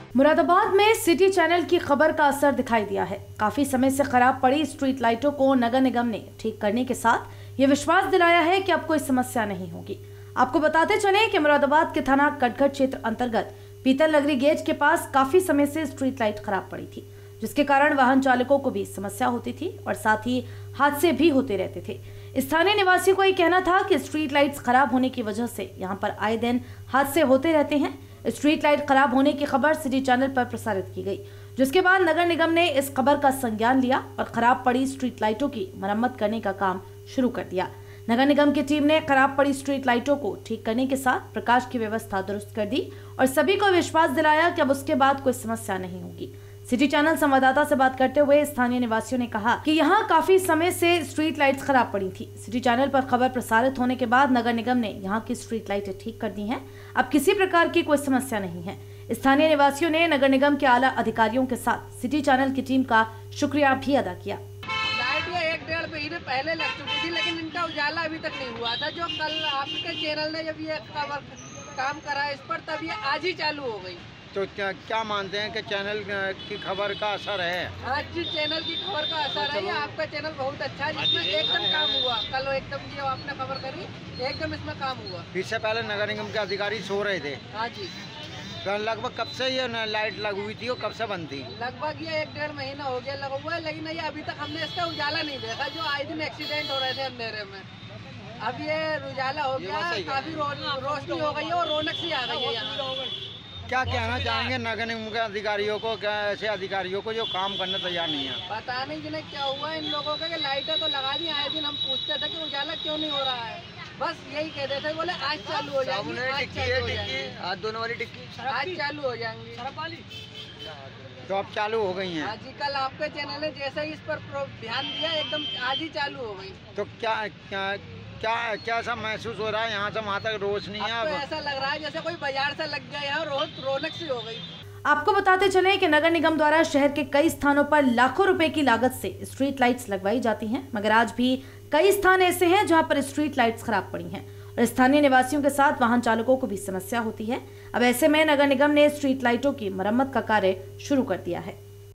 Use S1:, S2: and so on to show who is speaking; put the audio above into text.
S1: मुरादाबाद में city channel की खबर का असर दिखाई दिया है। काफी समय से खराब पड़ी स्ट्रीट लाइटों को नगर निगम ने ठीक करने के साथ ये विश्वास दिलाया है कि अब कोई समस्या नहीं होगी। आपको बताते चले कि मुरादाबाद के थाना कटघर क्षेत्र अंतर्गत पीतल नगरी गेट के पास काफी समय से स्ट्रीट लाइट खराब पड़ी थी, जिसके कारण वाहन चालकों को भी समस्या होती थी और साथ ही हादसे भी होते रहते थे। स्थानीय निवासियों का ये कहना था कि स्ट्रीट लाइट्स खराब होने की वजह से यहाँ पर आए दिन हादसे होते रहते हैं। स्ट्रीट लाइट खराब होने की खबर सिटी चैनल पर प्रसारित की गई, जिसके बाद नगर निगम ने इस खबर का संज्ञान लिया और खराब पड़ी स्ट्रीट लाइटों की मरम्मत करने का काम शुरू कर दिया। नगर निगम की टीम ने खराब पड़ी स्ट्रीट लाइटों को ठीक करने के साथ प्रकाश की व्यवस्था दुरुस्त कर दी और सभी को विश्वास दिलाया कि अब उसके बाद कोई समस्या नहीं होगी। सिटी चैनल संवाददाता से बात करते हुए स्थानीय निवासियों ने कहा कि यहाँ काफी समय से स्ट्रीट लाइट्स खराब पड़ी थी। सिटी चैनल पर खबर प्रसारित होने के बाद नगर निगम ने यहाँ की स्ट्रीट लाइटें ठीक कर दी हैं। अब किसी प्रकार की कोई समस्या नहीं है। स्थानीय निवासियों ने नगर निगम के आला अधिकारियों के साथ सिटी चैनल की टीम का शुक्रिया भी अदा किया।
S2: लाइट ये 1-1.5 महीने पहले लग चुकी थी, लेकिन इनका उजाला अभी तक नहीं हुआ था। जो कल आपके चैनल ने जब ये काम करा इस पर, तब ये आज ही चालू हो गई।
S3: तो क्या मानते हैं कि चैनल की खबर का असर है?
S2: हाँ जी, चैनल की खबर का असर है। आपका चैनल बहुत अच्छा है, जिसमें एकदम काम हुआ। कल एकदम जो आपने खबर करी, एकदम इसमें काम हुआ।
S3: इससे पहले नगर निगम के अधिकारी सो रहे थे।
S2: हाँ जी।
S3: तो लगभग कब से ये लाइट लगी हुई थी और कब से बंद थी?
S2: लगभग ये 1-1.5 महीना हो गया लगा हुआ है, लेकिन ये अभी तक हमने इसका उजाला नहीं देखा। जो आए दिन एक्सीडेंट हो रहे थे अंधेरे में, अब ये उजाला हो गया, काफी रोशनी हो गई है और रौनक सी आ गई है यहाँ।
S3: क्या कहना चाहेंगे नगर निगम के अधिकारियों को, क्या ऐसे अधिकारियों को जो काम करने तैयार नहीं है?
S2: पता नहीं जिन्हें क्या हुआ इन लोगों के, लाइटें तो लगा दी। आए दिन हम पूछते थे कि उजाला क्यों नहीं हो रहा है, बस यही कहते थे। बोले आज चालू हो जाएगी,
S3: आज दोनों वाली टिक्की
S2: आज चालू हो जाएंगी।
S3: तो अब चालू हो गई हैं?
S2: हाँ जी, कल आपके चैनल ने जैसे ही इस पर ध्यान दिया, एकदम आज ही चालू हो गई।
S3: तो क्या सब महसूस हो रहा है? यहाँ से वहाँ तक रोशनी है।
S2: अब ऐसा लग रहा है जैसे कोई बाजार से लग गया है, रौनक सी हो गई।
S1: आपको बताते चले कि नगर निगम द्वारा शहर के कई स्थानों पर लाखों रुपए की लागत से स्ट्रीट लाइट्स लगवाई जाती हैं, मगर आज भी कई स्थान ऐसे हैं जहां पर स्ट्रीट लाइट्स खराब पड़ी हैं और स्थानीय निवासियों के साथ वाहन चालकों को भी समस्या होती है। अब ऐसे में नगर निगम ने स्ट्रीट लाइटों की मरम्मत का कार्य शुरू कर दिया है।